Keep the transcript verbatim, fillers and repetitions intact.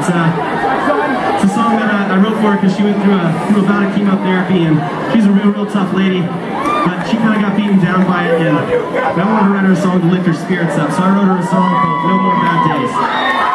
It's, uh, it's a song that I, I wrote for her because she went through a, through a bout of chemotherapy, and she's a real, real tough lady. But she kind of got beaten down by it, and I wanted to write her a song to lift her spirits up. So I wrote her a song called No More Bad Days.